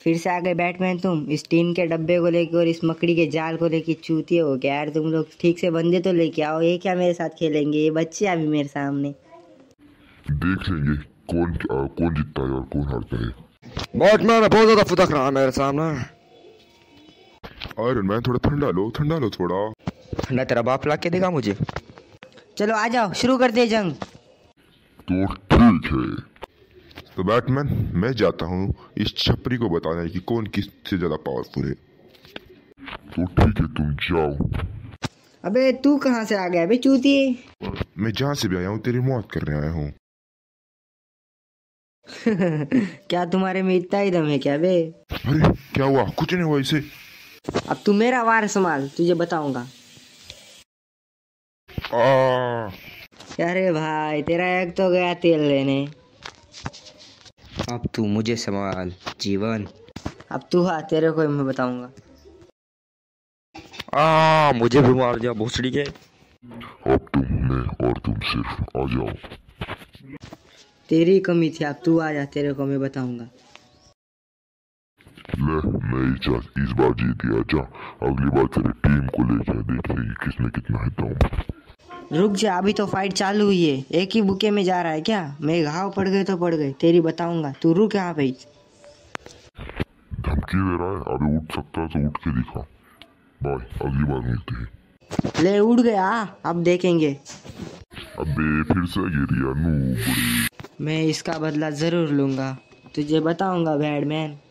फिर से आ गए बैटमैन तुम, इस टीन के डब्बे को लेके और इस मकड़ी के जाल को लेके चूतिए हो क्या यार तुम लोग। ठीक से बंदे तो लेके आओ, ये क्या मेरे साथ खेलेंगे ये बच्चे अभी मेरे सामने। देख लेंगे कौन जीतता है और कौन हारता है। बैटमैन बहुत ज्यादा फुदक रहा है मेरे सामने। आयरन मैन थोड़ा ठंडा लो थोड़ा। ठंडा तेरा बाप ला के देगा मुझे। चलो आ जाओ, शुरू कर दे जंग। तो ठीक है, तो बैटमैन मैं जाता हूँ इस छपरी को बताने कि कौन किससे ज्यादा पावरफुल है। तो ठीक है तुम जाओ। अबे तू कहाँ से आ गया बे चूतिए। मैं जहाँ से भी आया हूँ तेरी मौत करने आया हूँ। क्या तुम्हारे में इतना ही दम है क्या बे। अरे क्या हुआ, कुछ नहीं हुआ इसे। अब तू मेरा वार संभाल, तुझे बताऊंगा। अरे भाई तेरा एक तो गया तेल लेने। अब तू मुझे संभाल जीवन। अब तू हाँ, तेरे को मैं बताऊंगा। मुझे भी मार दिया भोसड़ी के। अब तुम मैं और तुम सिर्फ आ जाओ। तेरी कमी थी, अब तू आ जा, तेरे को मैं बताऊंगा। ले मैं इस बार जीत गया, जा अगली बार तेरी टीम को लेके देख लेंगे किसमें कितना है दम। रुक जा, अभी तो फाइट चालू हुई है, एक ही बुके में जा रहा है क्या। मैं घाव पड़ गए तो पड़ गए, तेरी बताऊंगा, तू रुक यहाँ पे। धमकी दे रहा है, अभी उठ सकता है तो उठ के दिखा। बाय, अगली बार मिलते हैं। ले उड़ गया, अब देखेंगे। अबे फिर से गिर गया नूबड़ी। मैं इसका बदला जरूर लूंगा, तुझे बताऊंगा बैटमैन।